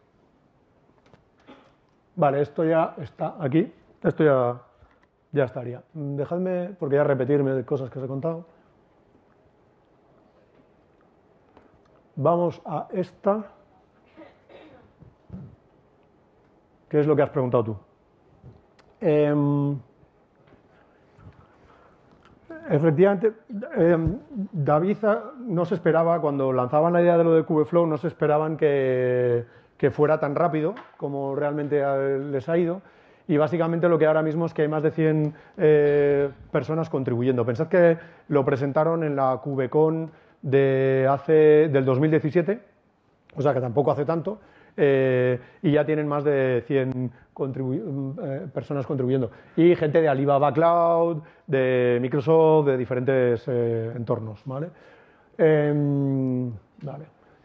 Vale, esto ya está aquí, esto ya, ya estaría. Dejadme, porque ya repetirme de cosas que os he contado. Vamos a esta. ¿Qué es lo que has preguntado tú? Eh, Efectivamente, eh, David no se esperaba, cuando lanzaban la idea de lo de Kubeflow, no se esperaban que, que fuera tan rápido como realmente les ha ido. Y básicamente lo que ahora mismo es que hay más de cien eh, personas contribuyendo. Pensad que lo presentaron en la KubeCon de hace, del dos mil diecisiete, o sea que tampoco hace tanto, eh, y ya tienen más de cien contribu eh, personas contribuyendo. Y gente de Alibaba Cloud, de Microsoft, de diferentes eh, entornos, ¿vale? Eh, vale.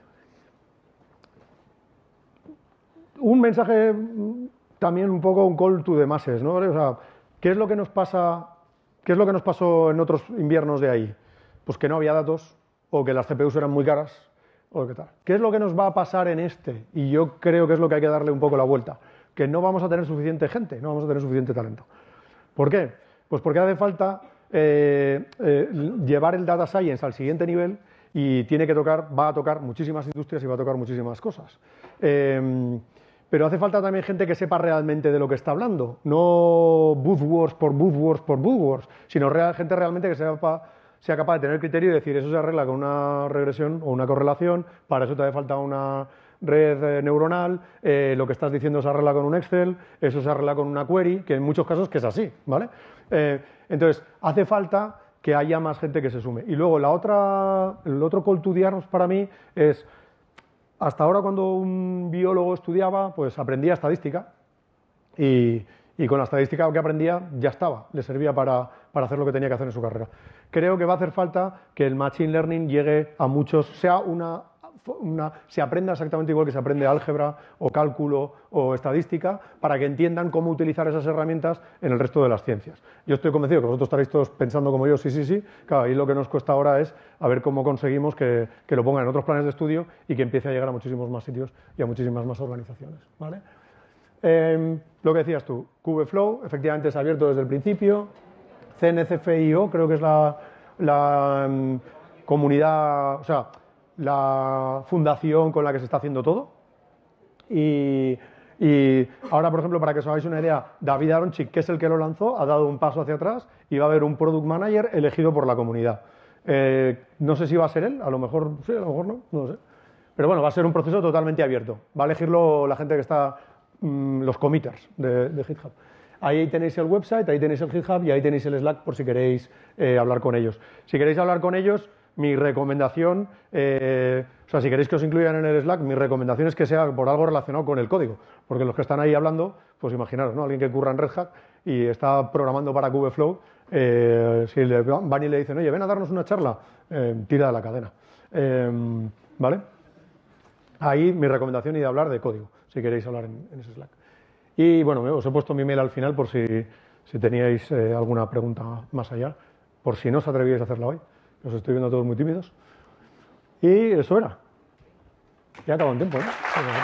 Un mensaje también un poco un call to the masses, ¿no? O sea, ¿qué es lo que nos pasa, qué es lo que nos pasó en otros inviernos de ahí? Pues que no había datos, o que las C P Us eran muy caras, o qué tal. ¿Qué es lo que nos va a pasar en este? Y yo creo que es lo que hay que darle un poco la vuelta, que no vamos a tener suficiente gente, no vamos a tener suficiente talento. ¿Por qué? Pues porque hace falta eh, eh, llevar el data science al siguiente nivel y tiene que tocar, va a tocar muchísimas industrias y va a tocar muchísimas cosas. Eh, Pero hace falta también gente que sepa realmente de lo que está hablando, no buzzwords por buzzwords por buzzwords, sino real, gente realmente que sepa, sea capaz de tener criterio y decir eso se arregla con una regresión o una correlación, para eso te hace falta una red eh, neuronal, eh, lo que estás diciendo se arregla con un Excel, eso se arregla con una query, que en muchos casos que es así, ¿vale? Eh, entonces, hace falta que haya más gente que se sume. Y luego la otra, el otro call to the arms para mí es... Hasta ahora, cuando un biólogo estudiaba, pues aprendía estadística y, y con la estadística que aprendía ya estaba, le servía para, para hacer lo que tenía que hacer en su carrera. Creo que va a hacer falta que el Machine Learning llegue a muchos, sea una, una, se aprenda exactamente igual que se aprende álgebra o cálculo o estadística, para que entiendan cómo utilizar esas herramientas en el resto de las ciencias. Yo estoy convencido que vosotros estaréis todos pensando como yo, sí, sí, sí. Claro, ahí lo que nos cuesta ahora es a ver cómo conseguimos que, que lo pongan en otros planes de estudio y que empiece a llegar a muchísimos más sitios y a muchísimas más organizaciones, ¿vale? Eh, lo que decías tú, Kubeflow, efectivamente es abierto desde el principio. C N C F I O creo que es la, la um, comunidad, o sea, la fundación con la que se está haciendo todo. Y, y ahora, por ejemplo, para que os hagáis una idea, David Aronchick, que es el que lo lanzó, ha dado un paso hacia atrás y va a haber un Product Manager elegido por la comunidad. Eh, no sé si va a ser él, a lo mejor sí, a lo mejor no, no lo sé. Pero bueno, va a ser un proceso totalmente abierto. Va a elegirlo la gente que está, mmm, los committers de, de GitHub. Ahí tenéis el website, ahí tenéis el GitHub y ahí tenéis el Slack por si queréis eh, hablar con ellos. Si queréis hablar con ellos, mi recomendación, eh, o sea, si queréis que os incluyan en el Slack, mi recomendación es que sea por algo relacionado con el código, porque los que están ahí hablando, pues imaginaros, ¿no? Alguien que curra en Red Hat y está programando para Kubeflow, eh, si le van y le dicen, oye, ven a darnos una charla, eh, tira de la cadena, eh, ¿vale? Ahí mi recomendación es de hablar de código, si queréis hablar en, en ese Slack. Y bueno, os he puesto mi mail al final por si, si teníais eh, alguna pregunta más allá, por si no os atrevíais a hacerla hoy. Os estoy viendo todos muy tímidos. Y eso era. Ya acabó en tiempo, ¿no?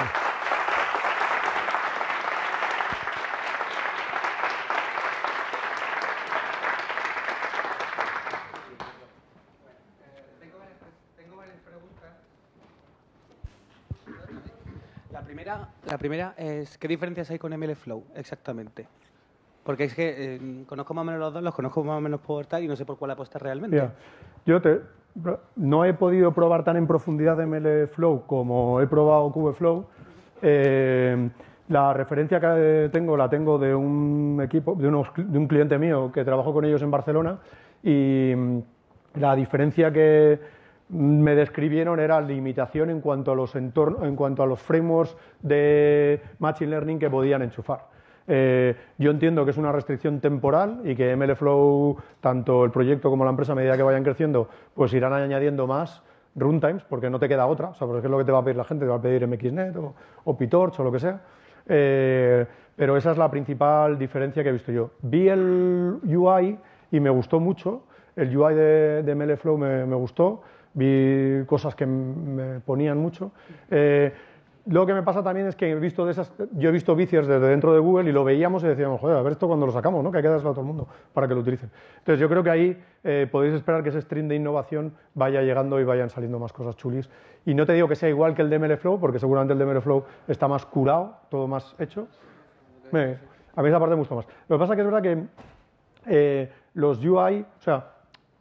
La primera, la primera es, ¿qué diferencias hay con MLflow exactamente? Porque es que eh, conozco más o menos los dos, los conozco más o menos por tal y no sé por cuál apostar realmente. Yeah. Yo te, no he podido probar tan en profundidad MLflow como he probado Kubeflow. Eh, la referencia que tengo la tengo de un equipo, de, unos, de un cliente mío que trabajó con ellos en Barcelona, y la diferencia que me describieron era limitación en cuanto a los entornos, en cuanto a los frameworks de Machine Learning que podían enchufar. Eh, yo entiendo que es una restricción temporal y que MLflow, tanto el proyecto como la empresa, a medida que vayan creciendo, pues irán añadiendo más runtimes, porque no te queda otra, o sea, porque es lo que te va a pedir la gente, te va a pedir M X net o, o PyTorch o lo que sea. Eh, pero esa es la principal diferencia que he visto yo. Vi el U I y me gustó mucho, el U I de, de MLflow me, me gustó, vi cosas que me ponían mucho. Eh, Lo que me pasa también es que he visto de esas, yo he visto vicios desde dentro de Google y lo veíamos y decíamos, joder, a ver esto cuando lo sacamos, ¿no? Que hay que dárselo a todo el mundo para que lo utilicen. Entonces yo creo que ahí eh, podéis esperar que ese stream de innovación vaya llegando y vayan saliendo más cosas chulis. Y no te digo que sea igual que el de MLflow, porque seguramente el de MLflow está más curado, todo más hecho. Me, a mí esa parte me gusta más. Lo que pasa es que es verdad que eh, los U I, o sea,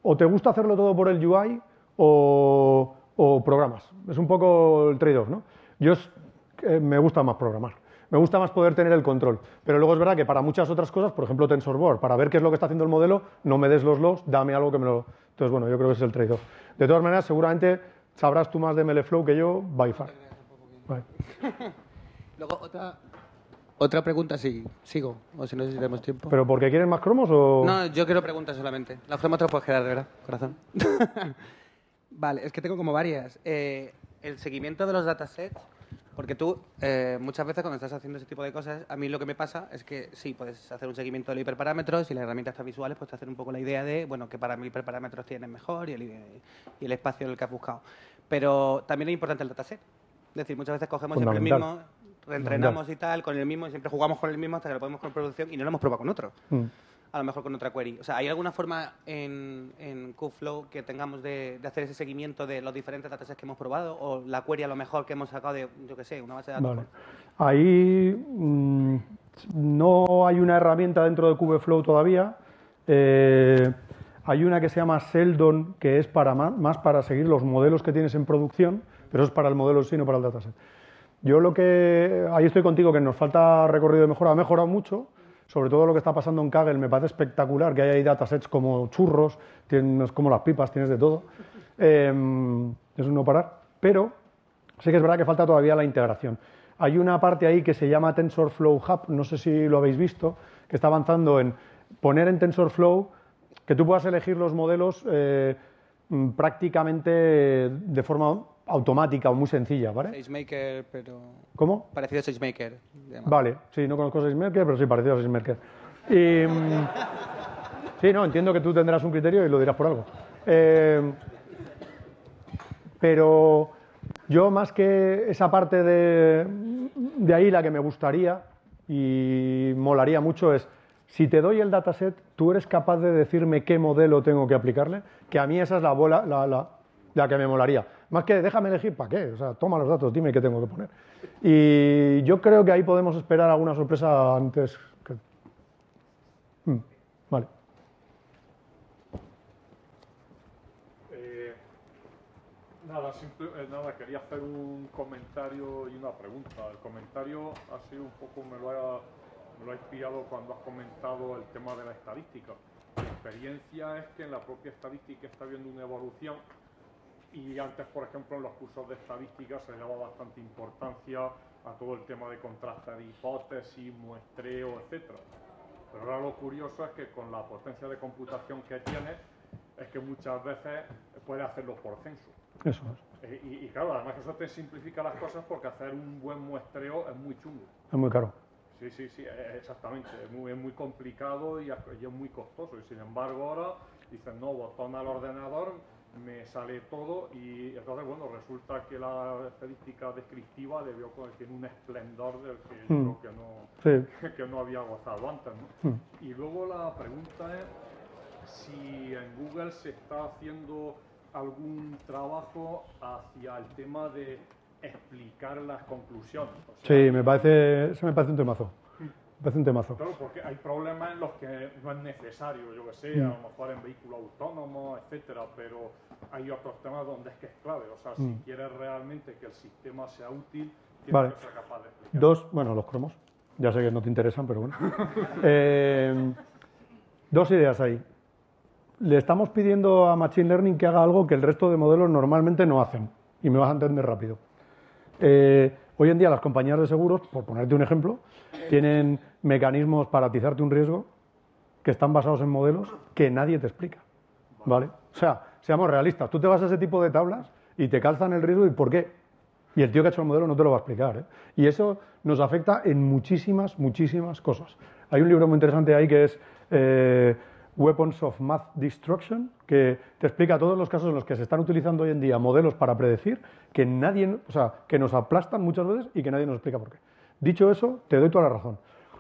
o te gusta hacerlo todo por el U I o, o programas. Es un poco el trade-off, ¿no? Yo es, eh, me gusta más programar. Me gusta más poder tener el control. Pero luego es verdad que para muchas otras cosas, por ejemplo TensorBoard, para ver qué es lo que está haciendo el modelo, no me des los logs, dame algo que me lo... Entonces, bueno, yo creo que ese es el trade-off. De todas maneras, seguramente sabrás tú más de MLflow que yo, by far. Vale. Luego, otra, otra pregunta, sí, sigo, o si no, si tenemos tiempo. ¿Pero porque quieren más cromos o...? No, yo quiero preguntas solamente. Las cromos te las puedes quedar, de verdad, corazón. Vale, es que tengo como varias. Eh, el seguimiento de los datasets, porque tú, eh, muchas veces cuando estás haciendo ese tipo de cosas, a mí lo que me pasa es que sí, puedes hacer un seguimiento de los hiperparámetros y las herramientas estas visuales, pues te hacen un poco la idea de, bueno, qué para hiperparámetros tienes mejor y el, y el espacio en el que has buscado. Pero también es importante el dataset. Es decir, muchas veces cogemos siempre el mismo, reentrenamos y tal, con el mismo, y siempre jugamos con el mismo hasta que lo podemos con producción y no lo hemos probado con otro. Mm. A lo mejor con otra query. O sea, ¿hay alguna forma en, en Kubeflow que tengamos de, de hacer ese seguimiento de los diferentes datasets que hemos probado? ¿O la query a lo mejor que hemos sacado de, yo qué sé, una base de datos? Vale. Ahí mmm, no hay una herramienta dentro de Kubeflow todavía. Eh, hay una que se llama Seldon, que es para más, más para seguir los modelos que tienes en producción, pero es para el modelo en sí, no para el dataset. Yo lo que... Ahí estoy contigo, que nos falta recorrido de mejora. Ha mejorado mucho. Sobre todo lo que está pasando en Kaggle me parece espectacular, que hay ahí datasets como churros, tienes como las pipas, tienes de todo. Eh, es un no parar. Pero sí que es verdad que falta todavía la integración. Hay una parte ahí que se llama TensorFlow Hub, no sé si lo habéis visto, que está avanzando en poner en TensorFlow que tú puedas elegir los modelos eh, prácticamente de forma automática o muy sencilla, ¿vale? SageMaker, pero... ¿Cómo? Parecido a SageMaker. Vale, sí, no conozco SageMaker, pero sí parecido a SageMaker. Y, sí, no, entiendo que tú tendrás un criterio y lo dirás por algo. Eh, pero yo más que esa parte de, de ahí, la que me gustaría y molaría mucho es, si te doy el dataset, tú eres capaz de decirme qué modelo tengo que aplicarle, que a mí esa es la bola, la, la, la que me molaría. Más que déjame elegir, ¿para qué? O sea, toma los datos, dime qué tengo que poner. Y yo creo que ahí podemos esperar alguna sorpresa antes. Que... Hmm, vale. Eh, nada, simple, eh, nada, quería hacer un comentario y una pregunta. El comentario ha sido un poco, me lo ha, me lo ha inspirado cuando has comentado el tema de la estadística. Mi experiencia es que en la propia estadística está habiendo una evolución. Y antes, por ejemplo, en los cursos de estadística se le daba bastante importancia a todo el tema de contrastar hipótesis, muestreo, etcétera. Pero ahora lo curioso es que con la potencia de computación que tiene, es que muchas veces puede hacerlo por censo. Eso es. Y, y claro, además que eso te simplifica las cosas porque hacer un buen muestreo es muy chungo. Es muy caro. Sí, sí, sí, exactamente. Es muy, es muy complicado y es muy costoso. Y sin embargo ahora dicen, no, botón al ordenador, me sale todo y entonces, bueno, resulta que la estadística descriptiva debió tiene un esplendor del que mm. yo creo que no, sí. que no había gozado antes, ¿no? Mm. Y luego la pregunta es si en Google se está haciendo algún trabajo hacia el tema de explicar las conclusiones. O sea, sí, me parece, eso me parece un temazo. Me parece un temazo. Claro, porque hay problemas en los que no es necesario, yo que sé, mm. a lo mejor en vehículos autónomos, etcétera, pero hay otros temas donde es que es clave. O sea, si mm. quieres realmente que el sistema sea útil, tienes vale. que ser capaz de explicar. Dos, bueno, los cromos. Ya sé que no te interesan, pero bueno. eh, dos ideas ahí. Le estamos pidiendo a Machine Learning que haga algo que el resto de modelos normalmente no hacen. Y me vas a entender rápido. Eh, hoy en día las compañías de seguros, por ponerte un ejemplo, tienen mecanismos para atizarte un riesgo que están basados en modelos que nadie te explica, ¿vale? O sea, seamos realistas, tú te vas a ese tipo de tablas y te calzan el riesgo y ¿por qué? Y el tío que ha hecho el modelo no te lo va a explicar, ¿eh? Y eso nos afecta en muchísimas, muchísimas cosas. Hay un libro muy interesante ahí que es eh, Weapons of Math Destruction, que te explica todos los casos en los que se están utilizando hoy en día modelos para predecir que nadie, o sea, que nos aplastan muchas veces y que nadie nos explica por qué. Dicho eso, te doy toda la razón.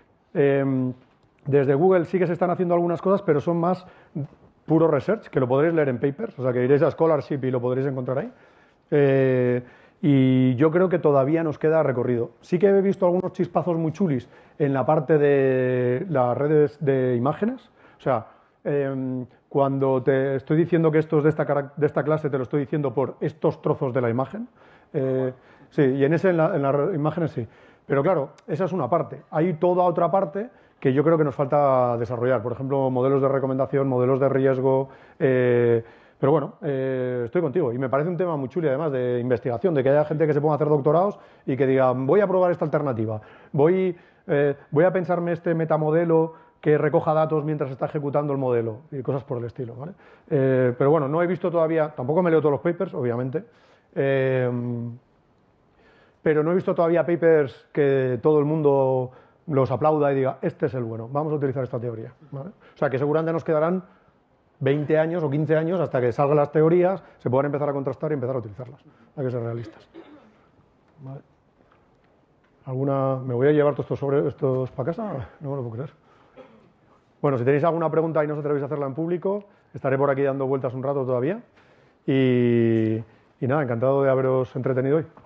Eh, desde Google sí que se están haciendo algunas cosas, pero son más puro research, que lo podréis leer en papers, o sea, que iréis a Scholarship y lo podréis encontrar ahí. Eh, y yo creo que todavía nos queda recorrido. Sí que he visto algunos chispazos muy chulis en la parte de las redes de imágenes, o sea, eh, cuando te estoy diciendo que esto es de esta, de esta clase, te lo estoy diciendo por estos trozos de la imagen. Eh, sí, y en ese, en, la, en las imágenes sí. Pero claro, esa es una parte. Hay toda otra parte que yo creo que nos falta desarrollar. Por ejemplo, modelos de recomendación, modelos de riesgo. Eh, pero bueno, eh, estoy contigo. Y me parece un tema muy chulo, además, de investigación, de que haya gente que se ponga a hacer doctorados y que diga, voy a probar esta alternativa. Voy, eh, voy a pensarme este metamodelo que recoja datos mientras está ejecutando el modelo y cosas por el estilo, ¿vale? Eh, pero bueno, no he visto todavía, tampoco me leo todos los papers, obviamente, eh, pero no he visto todavía papers que todo el mundo los aplauda y diga, este es el bueno, vamos a utilizar esta teoría, ¿vale? O sea, que seguramente nos quedarán veinte años o quince años hasta que salgan las teorías, se puedan empezar a contrastar y empezar a utilizarlas. Hay que ser realistas. ¿Vale? ¿Alguna? ¿Me voy a llevar todos estos, sobre, estos para casa? No me lo puedo creer. Bueno, si tenéis alguna pregunta y no os atrevéis a hacerla en público, estaré por aquí dando vueltas un rato todavía. Y, y nada, encantado de haberos entretenido hoy.